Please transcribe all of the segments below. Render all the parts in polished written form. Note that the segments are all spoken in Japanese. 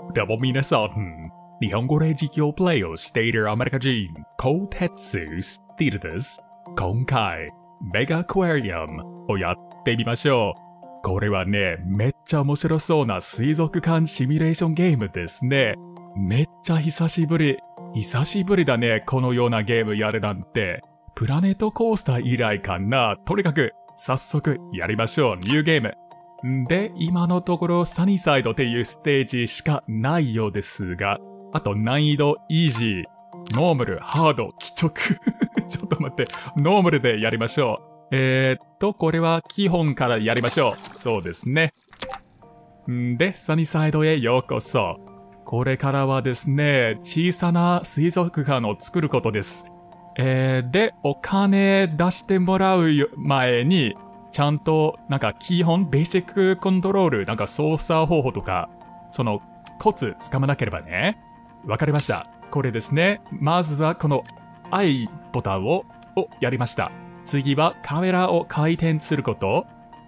どうも皆さん、日本語で実況プレイをしているアメリカ人、コーテツスティルです。今回、メガアクアリアムをやってみましょう。これはね、めっちゃ面白そうな水族館シミュレーションゲームですね。めっちゃ久しぶりだね、このようなゲームやるなんて。プラネットコースター以来かな。とにかく、早速やりましょう、ニューゲーム。で、今のところサニーサイドっていうステージしかないようですが、あと難易度イージー、ノーマル、ハード、貴直。ちょっと待って、ノーマルでやりましょう。これは基本からやりましょう。そうですね。で、サニーサイドへようこそ。これからはですね、小さな水族館を作ることです。で、お金出してもらう前に、ちゃんと、なんか基本、ベーシックコントロール、なんか操作方法とか、そのコツつかまなければね。わかりました。これですね。まずはこの I ボタンをやりました。次はカメラを回転すること。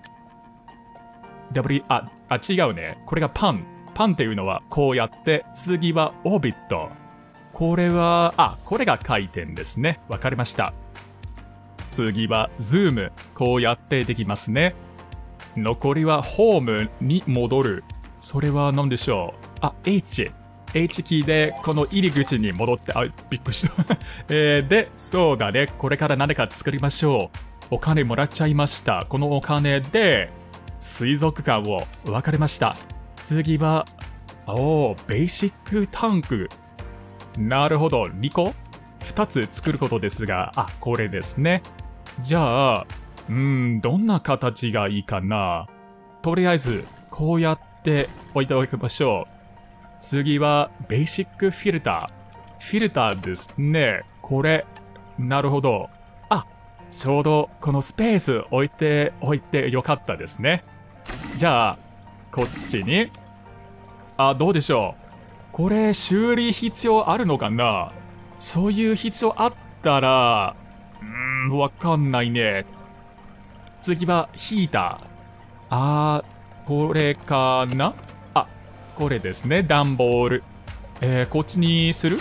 違うね。これがパン。パンっていうのはこうやって、次はオービット。これは、これが回転ですね。わかりました。次はズーム。こうやってできますね。残りはホームに戻る。それは何でしょう。H キーでこの入り口に戻って、びっくりした。で、そうだね。これから何か作りましょう。お金もらっちゃいました。このお金で水族館を分かりました。次は、ベーシックタンク。なるほど。2個 ?2 つ作ることですが、これですね。じゃあ、どんな形がいいかな。とりあえず、こうやって置いておきましょう。次は、ベーシックフィルター。フィルターですね。これ、なるほど。ちょうどこのスペース置いてよかったですね。じゃあ、こっちに。どうでしょう。これ、修理必要あるのかな。そういう必要あったら、わかんないね。次はヒーター。これかな。これですね。段ボール。こっちにする？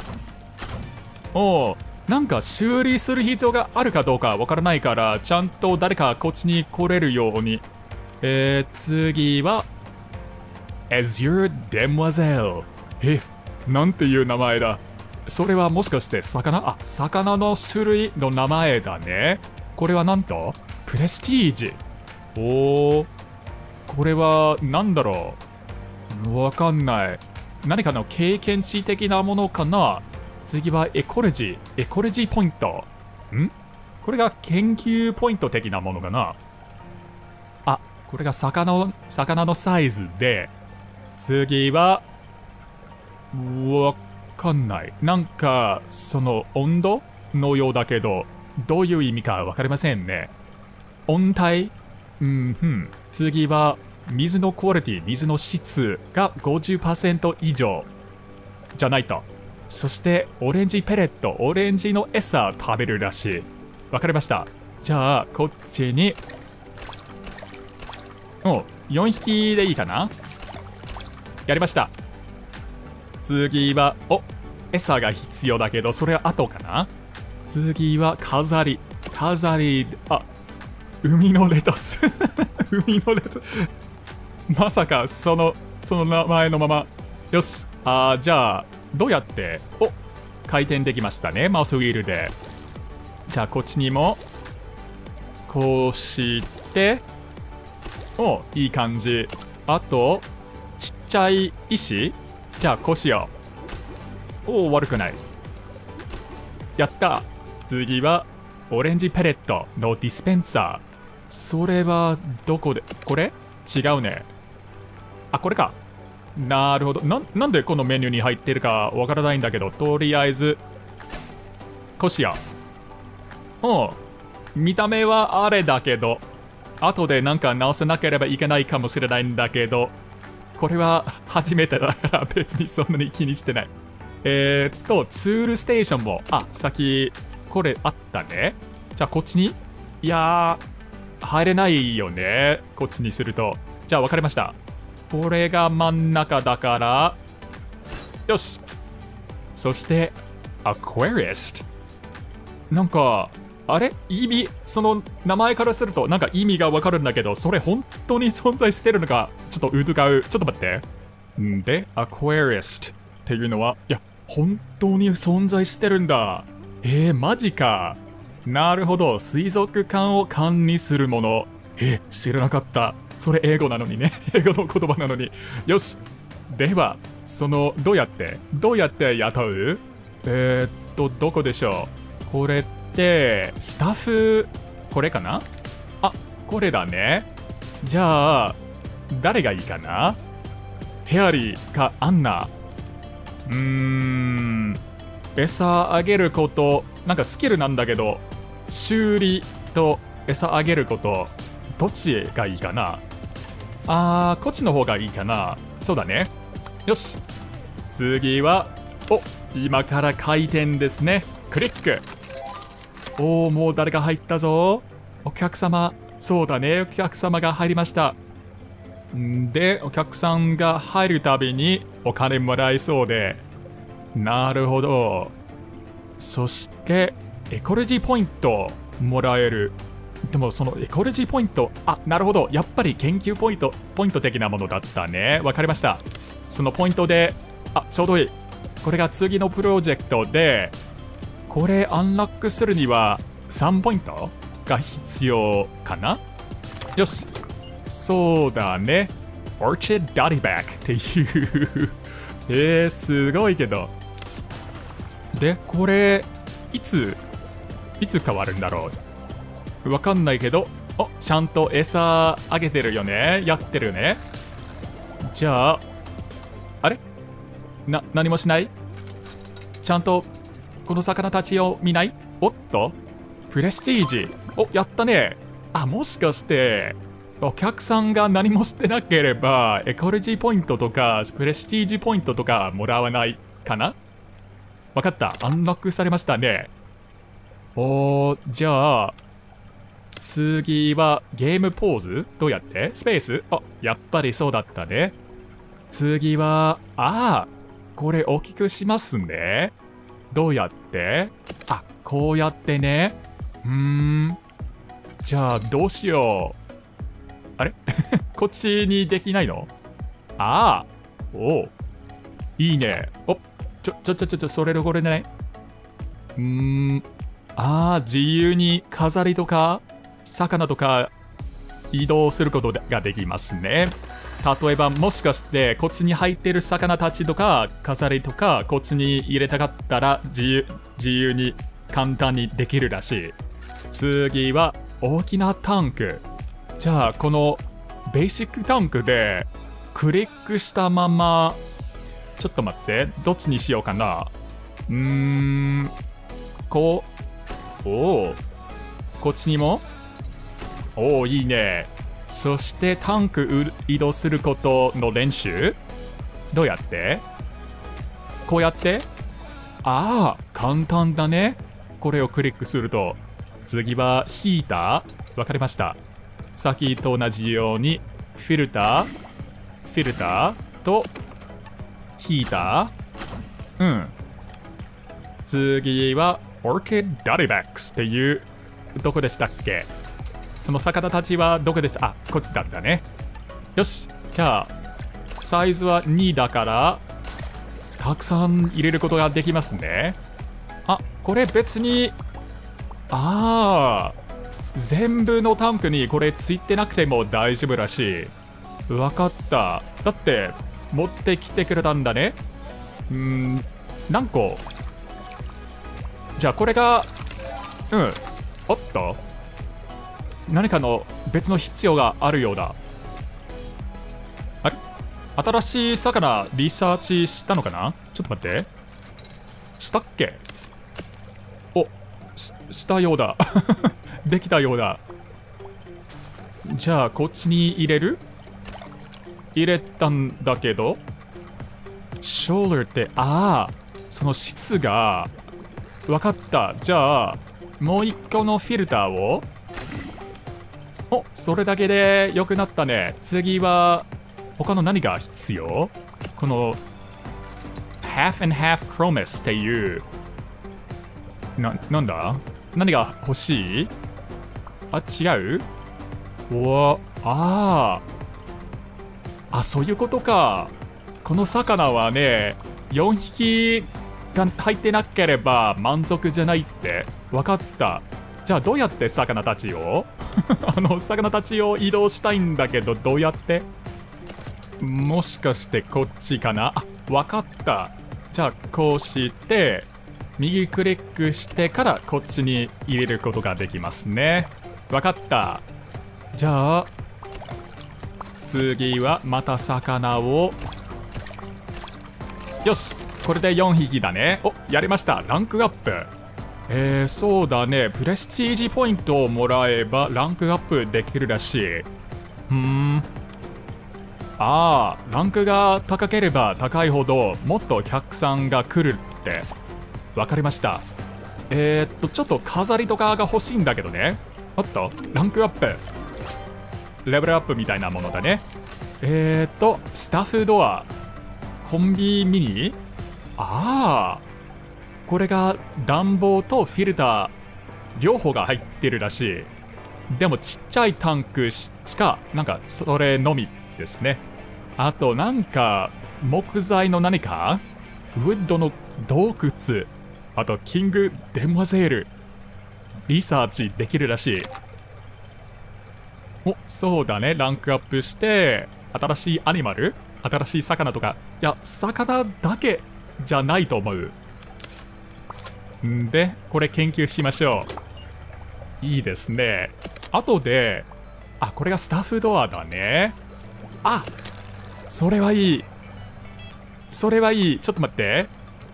なんか修理する必要があるかどうかわからないから、ちゃんと誰かこっちに来れるように。次は、Azure Demoiselle。なんていう名前だ。それはもしかして魚？魚の種類の名前だね。これはなんとプレスティージ。これはなんだろう。わかんない。何かの経験値的なものかな。次はエコロジーポイント。これが研究ポイント的なものかな。これが魚のサイズで、次は、わかんない。なんか、その温度のようだけど、どういう意味かわかりませんね。温帯？次は、水のクオリティ、水の質が 50% 以上じゃないと。そして、オレンジペレット、オレンジの餌食べるらしい。わかりました。じゃあ、こっちに、4匹でいいかな。やりました。次は、餌が必要だけど、それは後かな。次は飾り。海のレタス。海のレタス。まさか、その名前のまま。よし。じゃあ、どうやって、回転できましたね。マウスウィールで。じゃあ、こっちにも、こうして、いい感じ。あと、ちっちゃい石？じゃあ、こうしよう。悪くない。やった。次は、オレンジペレットのディスペンサー。それは、どこで？これ？違うね。これか。なるほど。なんでこのメニューに入ってるかわからないんだけど、とりあえず、こうしよう。見た目はあれだけど、後でなんか直さなければいけないかもしれないんだけど、これは初めてだから別にそんなに気にしてない。ツールステーションも、先、これあったね。じゃあこっちに？いやー、入れないよね。こっちにすると。じゃあ分かりました。これが真ん中だから、 よし。そして、アクアリスト。なんか、あれ意味、その名前からするとなんか意味がわかるんだけど、それ本当に存在してるのか、ちょっと疑う。ちょっと待って。んで、アクアリストっていうのは、いや、本当に存在してるんだ。マジか。なるほど。水族館を管理するもの。知らなかった。それ英語なのにね。英語の言葉なのに。よし。では、どうやって雇う？どこでしょう。これって、スタッフ、これかな？あ、これだね。じゃあ、誰がいいかな？ヘアリーかアンナ。餌あげること、なんかスキルなんだけど、修理と餌あげること、どっちがいいかな？こっちの方がいいかな。そうだね。よし。次は、今から回転ですね。クリック。もう誰か入ったぞ。お客様。そうだね。お客様が入りました。で、お客さんが入るたびにお金もらえそうで。なるほど。そして、エコロジーポイントもらえる。でもそのエコロジーポイント、なるほど。やっぱり研究ポイント的なものだったね。わかりました。そのポイントで、ちょうどいい。これが次のプロジェクトで、これアンロックするには3ポイントが必要かな？よし。そうだね。Orchid Dottyback っていう。すごいけど。で、これ、いつ変わるんだろう。わかんないけど、ちゃんと餌あげてるよね。やってるね。じゃあ、あれ？何もしない？ちゃんと、この魚たちを見ない？おっと？プレステージ。やったね。もしかして、お客さんが何もしてなければ、エコロジーポイントとか、プレステージポイントとかもらわないかな？わかった。アンロックされましたね。じゃあ、次はゲームポーズ？どうやって？スペース？やっぱりそうだったね。次は、これ大きくしますね。どうやって？こうやってね。じゃあ、どうしよう。あれこっちにできないの？いいね。それどころね。自由に飾りとか、魚とか移動することができますね。例えば、もしかして、こっちに入ってる魚たちとか、飾りとか、こっちに入れたかったら、自由に簡単にできるらしい。次は、大きなタンク。じゃあ、このベーシックタンクでクリックしたまま、ちょっと待って、どっちにしようかな。こっちにも？いいね。そしてタンク移動することの練習？どうやって？こうやって？簡単だね。これをクリックすると。次はヒーター。わかりました。さっきと同じようにフィルターとヒーター。次は Orchid Dottybacks っていう、どこでしたっけ？その魚たちはどこです？こっちだったね。よし。じゃあ、サイズは2だから、たくさん入れることができますね。これ別に、全部のタンクにこれついてなくても大丈夫らしい。わかった。だって、持ってきてくれたんだね。何個？じゃあこれが、おっと？何かの別の必要があるようだ。あれ？新しい魚リサーチしたのかな？ちょっと待って。したっけ？したようだ。できたようだ。じゃあこっちに入れる？入れたんだけど、ショールって、その質が、わかった。じゃあ、もう一個のフィルターを、それだけで良くなったね。次は、他の何が必要？この、 half and half promise っていう、なんだ何が欲しい？あ、違う？そういうことか。この魚はね、4匹が入ってなければ満足じゃないって。わかった。じゃあどうやって魚たちを魚たちを移動したいんだけど、どうやって？もしかしてこっちかな？わかった。じゃあこうして右クリックしてからこっちに入れることができますね。わかった。じゃあ次はまた魚を、よし、これで4匹だね。やりました。ランクアップ。そうだね。プレスティージポイントをもらえばランクアップできるらしい。ランクが高ければ高いほどもっとお客さんが来るって。わかりました。ちょっと飾りとかが欲しいんだけどね。ランクアップ。レベルアップみたいなものだね。スタッフドア。コンビニ？これが暖房とフィルター両方が入ってるらしい。でもちっちゃいタンクしかなんかそれのみですね。あとなんか木材の何かウッドの洞窟、あとキングデモアゼールリサーチできるらしい。そうだね。ランクアップして新しいアニマル、新しい魚とか、いや魚だけじゃないと思う。んでこれ研究しましょう。いいですね。後でこれがスタッフドアだね。それはいい。それはいい。ちょっと待って。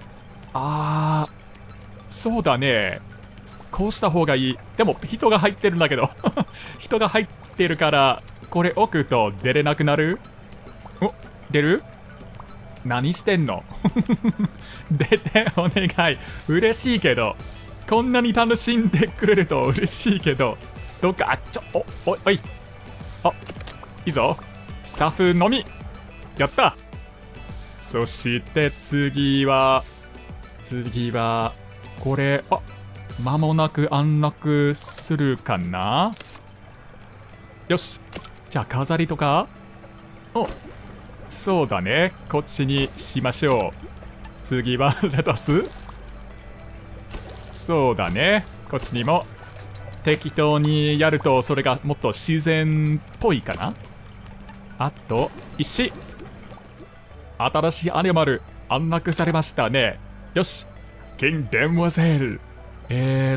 そうだね。こうした方がいい。でも人が入ってるんだけど人が入ってるからこれ置くと出れなくなる。出る？何してんの出てお願い。嬉しいけど、こんなに楽しんでくれると嬉しいけど、どっかおい、いいぞ。スタッフのみ。やった。そして次はこれ、間もなく安楽するかな。よし、じゃあ飾りとか。そうだね。こっちにしましょう。次はレタス。そうだね。こっちにも適当にやるとそれがもっと自然っぽいかな。あと石。新しいアニマル安楽されましたね。よし、キングデモアゼール。ウ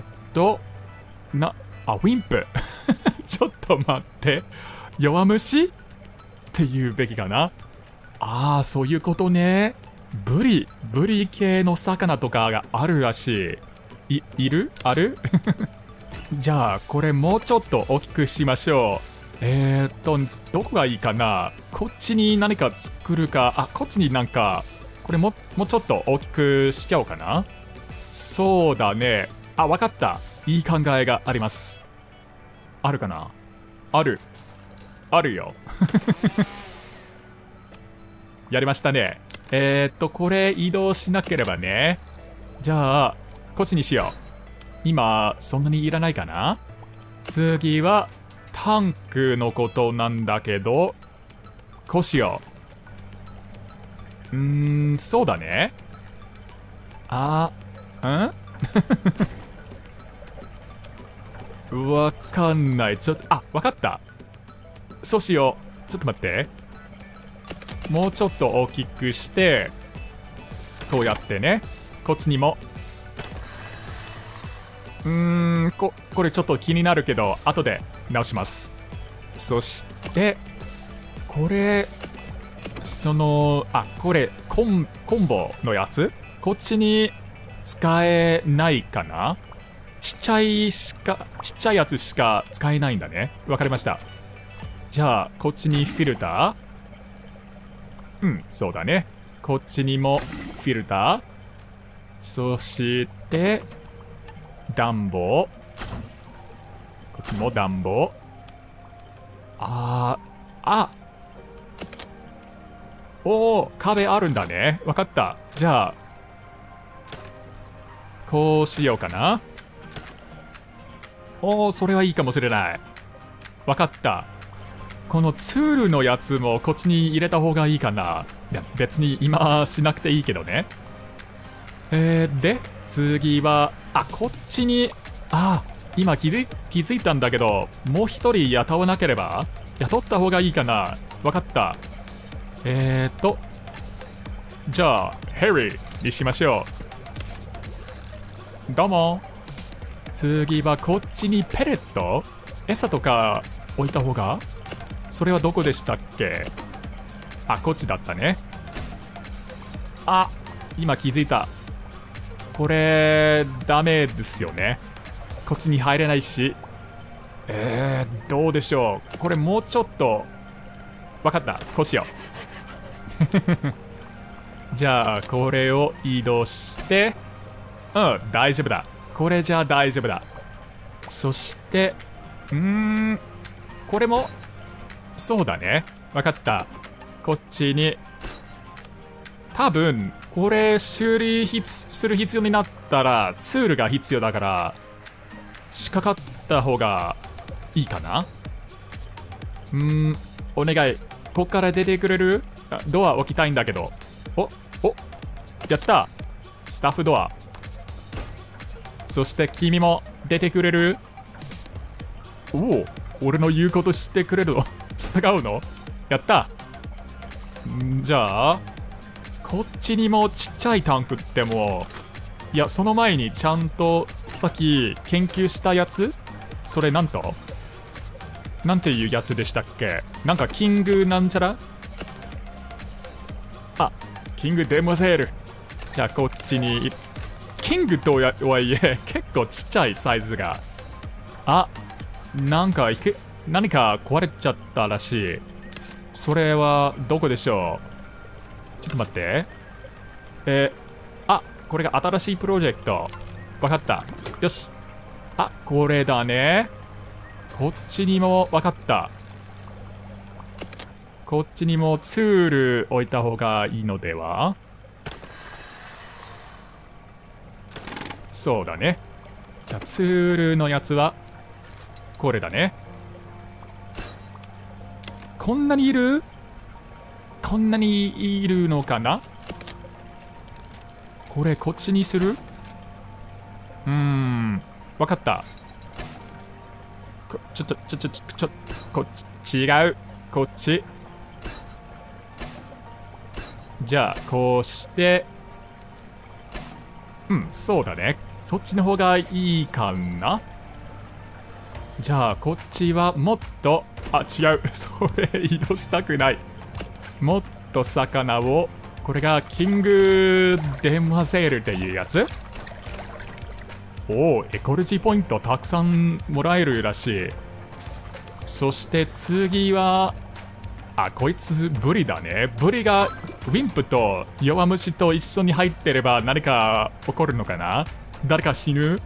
ィンプちょっと待って、弱虫って言うべきかな。そういうことね。ブリ系の魚とかがあるらしい。あるじゃあこれもうちょっと大きくしましょう。どこがいいかな。こっちに何か作るか。こっちになんかこれもうちょっと大きくしちゃおうかな。そうだね。わかった。いい考えがあります。あるかな。あるよやりましたね。これ移動しなければね。じゃあこっちにしよう。今そんなにいらないかな。次はタンクのことなんだけど、こうしよう。そうだね。わかんない。わかった。そうしよう。ちょっと待って。もうちょっと大きくして、こうやってね。こっちにも。これちょっと気になるけど、後で直します。そして、これ、これ、コンボのやつ？こっちに使えないかな？ちっちゃいやつしか使えないんだね。わかりました。じゃあ、こっちにフィルター？そうだね。こっちにもフィルター。そして、暖房。こっちも暖房。 おお、壁あるんだね。わかった。じゃあ、こうしようかな。おお、それはいいかもしれない。わかった。このツールのやつもこっちに入れた方がいいかな。いや、別に今しなくていいけどね。で、次は、こっちに、今気づいたんだけど、もう一人雇わなければ雇った方がいいかな。わかった。じゃあ、ヘリーにしましょう。どうも。次はこっちにペレット餌とか置いた方が、それはどこでしたっけ？こっちだったね。今気づいた。これ、ダメですよね。こっちに入れないし。どうでしょう。これもうちょっと。わかった。こうしよう。じゃあ、これを移動して。大丈夫だ。これじゃあ大丈夫だ。そして、これも、そうだね。わかった。こっちに。多分、これ修理する必要になったら、ツールが必要だから、近かった方がいいかな。お願い。ここから出てくれる？ドア置きたいんだけど。やった。スタッフドア。そして君も出てくれる？俺の言うこと知ってくれるの？従うの？やった。じゃあ、こっちにもちっちゃいタンクっても、いや、その前にちゃんとさっき研究したやつ？それなんていうやつでしたっけ？なんかキングなんちゃら？キングデモセール。じゃあこっちに、キングとはいえ結構ちっちゃいサイズが。何か壊れちゃったらしい。それはどこでしょう？ちょっと待って。これが新しいプロジェクト。わかった。よし。これだね。こっちにもわかった。こっちにもツール置いた方がいいのでは？そうだね。じゃあツールのやつはこれだね。こんなにいるのかな？これこっちにする？わかった。こっち違う。こっち。じゃあこうして、そうだね。そっちの方がいいかな。じゃあこっちはもっと、違う。それ移動したくない。もっと魚を、これがキングデマセールっていうやつ。エコロジーポイントたくさんもらえるらしい。そして次は、こいつブリだね。ブリがウィンプと弱虫と一緒に入ってれば何か起こるのかな？誰か死ぬ？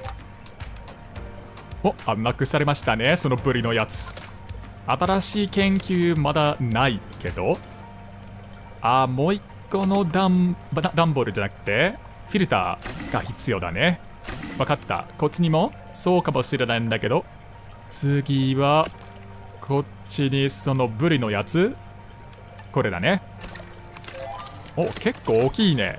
なくされましたね、そのブリのやつ。新しい研究まだないけど。もう一個のダンボールじゃなくて、フィルターが必要だね。わかった。こっちにもそうかもしれないんだけど。次は、こっちにそのブリのやつ。これだね。結構大きいね。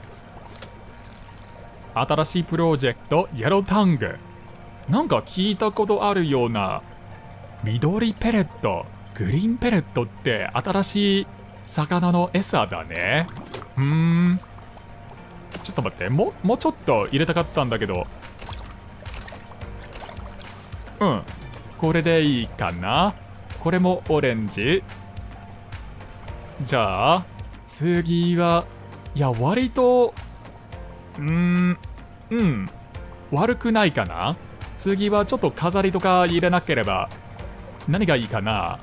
新しいプロジェクト、イエロータング。なんか聞いたことあるような。緑ペレット、グリーンペレットって新しい魚の餌だね。ちょっと待って。もうちょっと入れたかったんだけど。これでいいかな。これもオレンジ。じゃあ、次は、いや、割と、悪くないかな。次はちょっと飾りとか入れなければ、何がいいかな。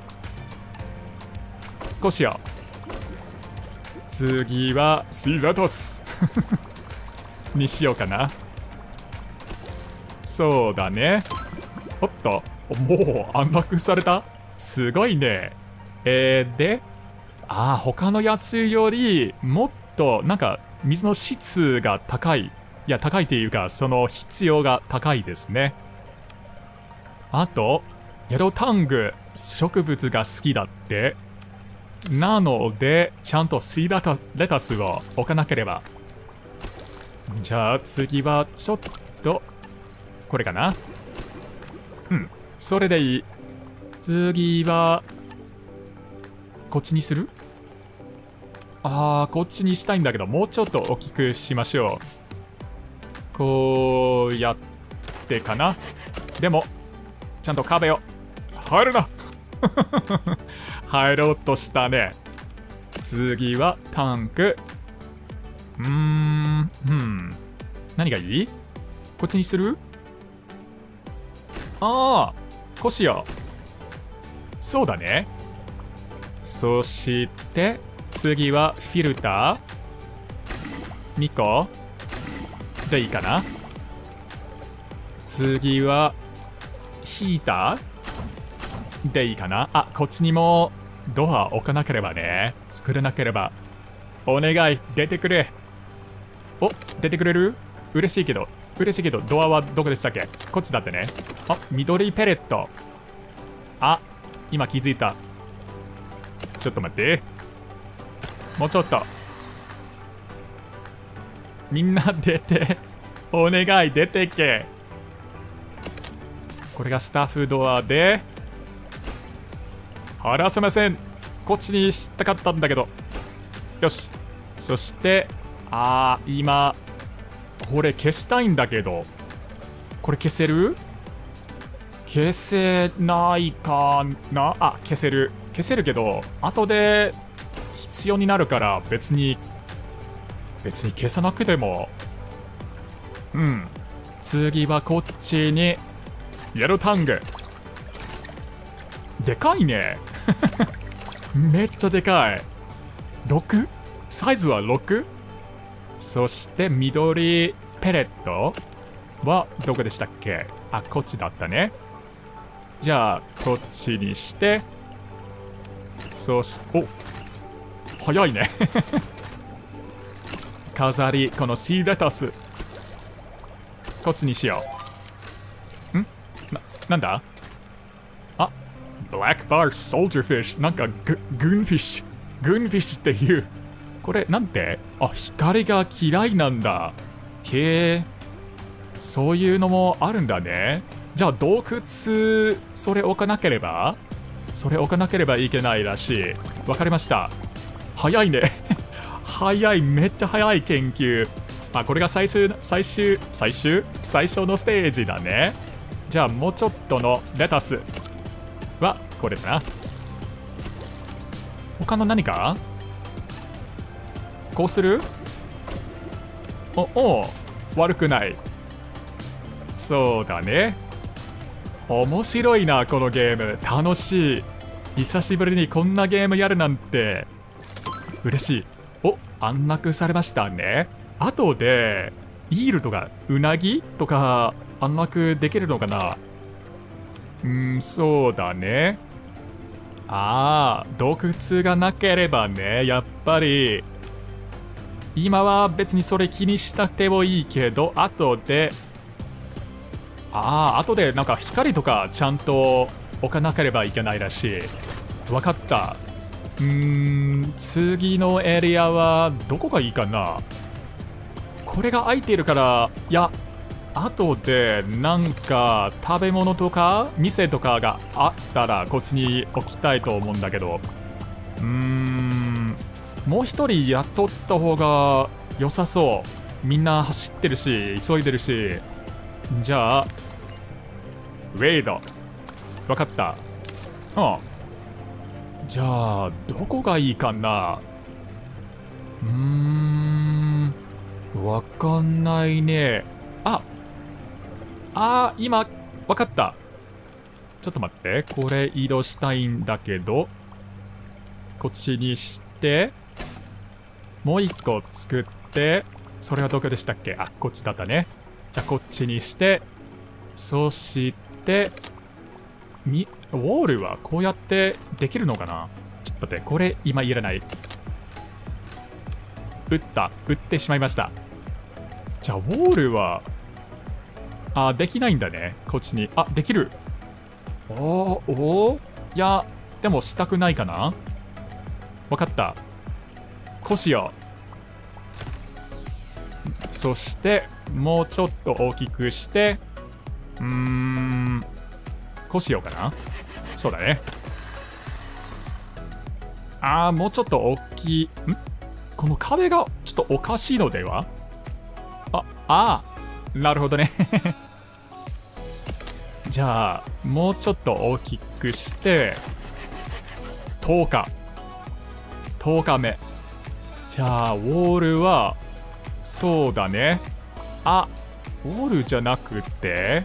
こうしよう。次は、シラトスにしようかな。そうだね。もう暗落された？すごいね。で、 ああ、他のやつよりもっとなんか水の質が高い。いや、高いっていうか、その必要が高いですね。あと、イエロータング、植物が好きだって。なので、ちゃんとシーレタスを置かなければ。じゃあ次はちょっと、これかな。うん、それでいい。次は、こっちにする？ああ、こっちにしたいんだけど、もうちょっと大きくしましょう。こうやってかな。でも、ちゃんと壁を。入るな入ろうとしたね。次はタンク。何がいい？こっちにする？ああ、こうしよう。そうだね。そして、次はフィルター。2個でいいかな。次はヒーターでいいかな。あ、こっちにもドア置かなければね。作れなければ。お願い、出てくれ。お、出てくれる？嬉しいけど、ドアはどこでしたっけ？こっちだってね。あ、緑ペレット。あ、今気づいた。ちょっと待って。もうちょっと。みんな出て。お願い、出てけ。これがスタッフドアで。離せません。こっちにしたかったんだけど。よし。そして、今、これ消したいんだけど。これ消せる？消せないかな。あ、消せる。消せるけど、後で必要になるから別に消さなくても。次はこっちに、イエロータング。でかいね。めっちゃでかい。6？ サイズは 6？ そして緑ペレットはどこでしたっけ？あ、こっちだったね。じゃあ、こっちにして、そして、お、早いね。飾り、このシーレタス。こっちにしよう。なんだ？あ、ブラックバーソルジャーフィッシュ。なんかグーンフィッシュっていう。これ、なんて？あ、光が嫌いなんだ。へえ。そういうのもあるんだね。じゃあ、洞窟、それ置かなければいけないらしい。わかりました。早いね。早い、めっちゃ早い研究。あ、これが最初のステージだね。じゃあ、もうちょっとのレタスは、これだな。他の何か？こうする？悪くない。そうだね。面白いな、このゲーム。楽しい。久しぶりにこんなゲームやるなんて。嬉しい。安楽されましたね。後で、イールとか、ウナギとか、安楽できるのかな？そうだね。洞窟がなければね、やっぱり。今は別にそれ気にしたくてもいいけど、後でなんか光とかちゃんと置かなければいけないらしい。わかった。次のエリアはどこがいいかな？これが空いているから、いや、後でなんか食べ物とか店とかがあったらこっちに置きたいと思うんだけど。もう一人雇った方が良さそう。みんな走ってるし、急いでるし。じゃあ、ウェイド。わかった。じゃあ、どこがいいかな？わかんないね。今、わかった。ちょっと待って。これ移動したいんだけど、こっちにして、もう一個作って、それはどこでしたっけ？こっちだったね。じゃあこっちにして、そして、ウォールはこうやってできるのかな？ 待って、これ今いらない。撃ってしまいました。じゃあウォールはできないんだね。こっちにできる。いやでもしたくないかな。わかった。こうしよう。そしてもうちょっと大きくして、こうしようかな。そうだね。もうちょっと大きい。この壁がちょっとおかしいのでは。なるほどね。じゃあもうちょっと大きくして10日目。じゃあウォールはそうだね。ウォールじゃなくて、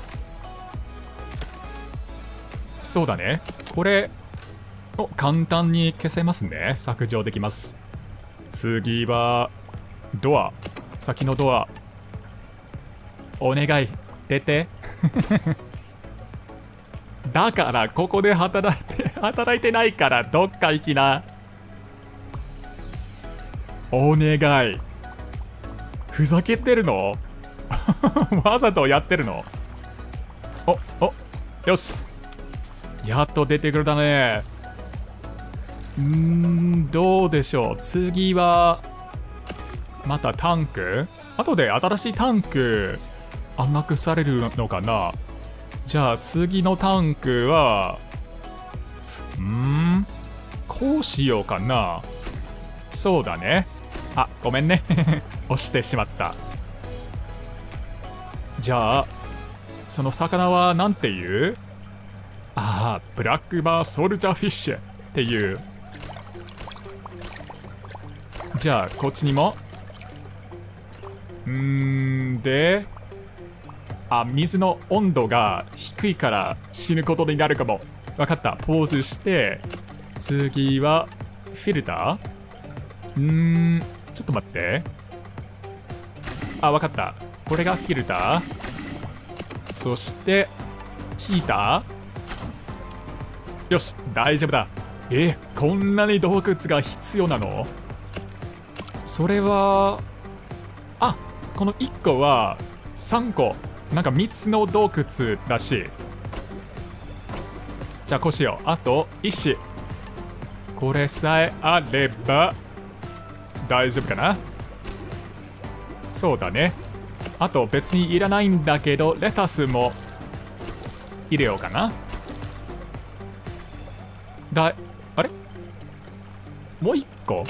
そうだね。これ簡単に消せますね。削除できます。次はドア。先のドアお願い出て。だからここで働いてないからどっか行きな。お願い。ふざけてるの？わざとやってるの？よし。やっと出てくれたね。どうでしょう。次はまたタンク。後で新しいタンク暗躍されるのかな。じゃあ次のタンクはこうしようかな。そうだね。ごめんね。押してしまった。じゃあその魚はなんていう？ブラックバーソルジャーフィッシュっていう。じゃあこっちにもで水の温度が低いから死ぬことになるかも。わかった。ポーズして、次はフィルター。ちょっと待って。わかった。これがフィルター。そしてヒーター。よし、大丈夫だ。こんなに洞窟が必要なの？それはこの1個は3個なんか3つの洞窟らしい。じゃあこうしよう。あと石。これさえあれば大丈夫かな。そうだね。あと別にいらないんだけどレタスも入れようかな。あれもう1個。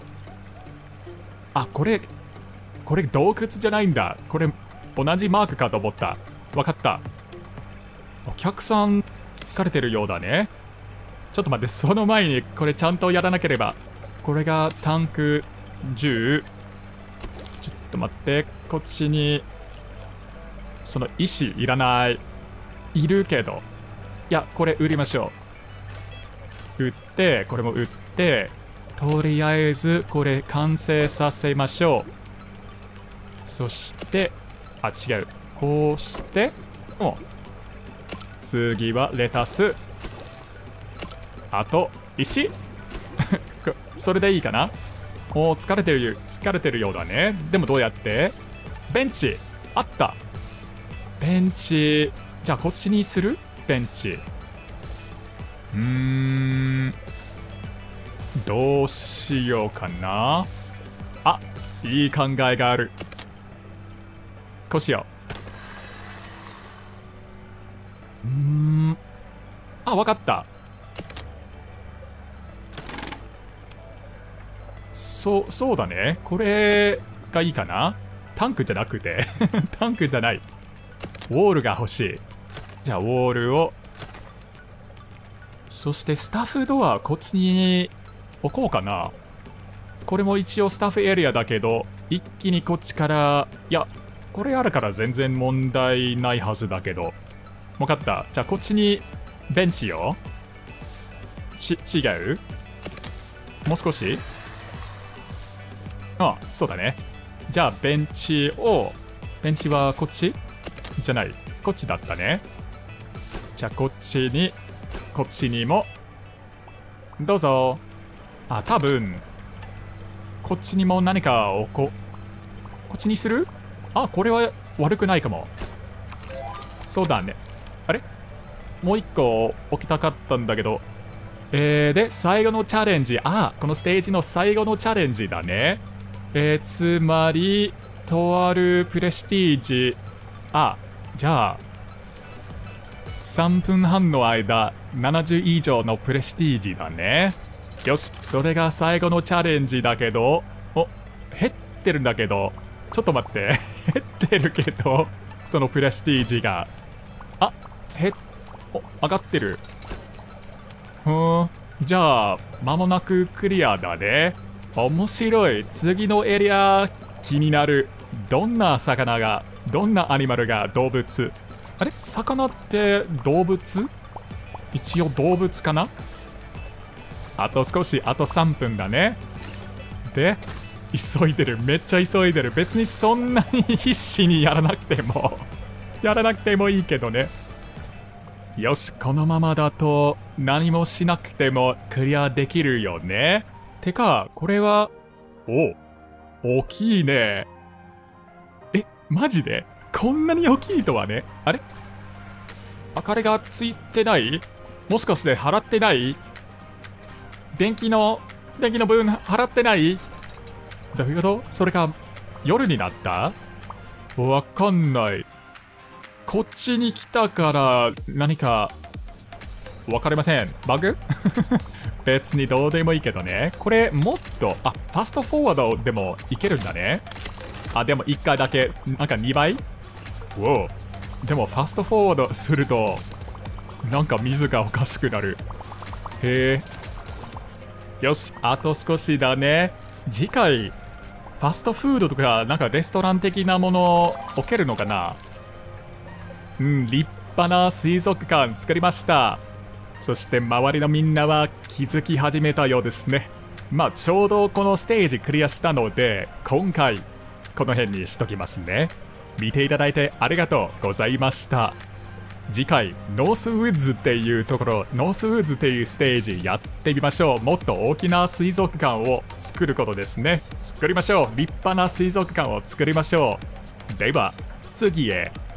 これ洞窟じゃないんだ。これ同じマークかと思った。わかった。お客さん疲れてるようだね。ちょっと待って、その前にこれちゃんとやらなければ。これがタンク10。ちょっと待って、こっちにその石いらない。いるけど、いやこれ売りましょう。売って、これも売って、とりあえずこれ完成させましょう。そして違う。こうして次はレタス。あと石。それでいいかな。疲れてるようだね。でもどうやって？ベンチあった。ベンチ。じゃあこっちにする？ベンチ。どうしようかな。いい考えがある。こうしよう。わかった。そうだね。これがいいかな。タンクじゃなくて。タンクじゃない。ウォールが欲しい。じゃあウォールを。そしてスタッフドアこっちに置こうかな。これも一応スタッフエリアだけど、一気にこっちから、いやこれあるから全然問題ないはずだけど。分かった。じゃあこっちにベンチよ。違う？もう少し？そうだね。じゃあベンチはこっちじゃない。こっちだったね。じゃあこっちにもどうぞ。あ、多分こっちにも何か置こう。こっちにする？あ、これは悪くないかも。そうだね。あれ？もう一個置きたかったんだけど。で、最後のチャレンジ。あ、このステージの最後のチャレンジだね。つまり、とあるプレスティージ。あ、じゃあ、3分半の間、70以上のプレスティージだね。よし、それが最後のチャレンジだけど、お、減ってるんだけど、ちょっと待って、減ってるけど、そのプレスティージが。あ、上がってる。じゃあ、間もなくクリアだね。面白い。次のエリア、気になる。どんな魚が、どんなアニマルが動物。あれ？魚って動物？一応動物かな？あと少し、あと3分だね。で、急いでる。めっちゃ急いでる。別にそんなに必死にやらなくてもいいけどね。よし、このままだと何もしなくてもクリアできるよね。てか、これは、大きいね。マジで？こんなに大きいとはね。あれ？明かりがついてない？もしかして払ってない？電気の分払ってない？どういうこと？それが夜になった？わかんない。こっちに来たから何かわかりません。バグ？別にどうでもいいけどね。これもっと、ファストフォワードでもいけるんだね。でも1回だけ、なんか2倍？でもファストフォワードすると、なんか水がおかしくなる。へえ。よし、あと少しだね。次回、ファストフードとか、なんかレストラン的なもの置けるのかな？立派な水族館作りました。そして周りのみんなは気づき始めたようですね。ちょうどこのステージクリアしたので、今回、この辺にしときますね。見ていただいてありがとうございました。次回、ノースウッズっていうところ、ノースウッズっていうステージやってみましょう。もっと大きな水族館を作ることですね。作りましょう。立派な水族館を作りましょう。では、次へ。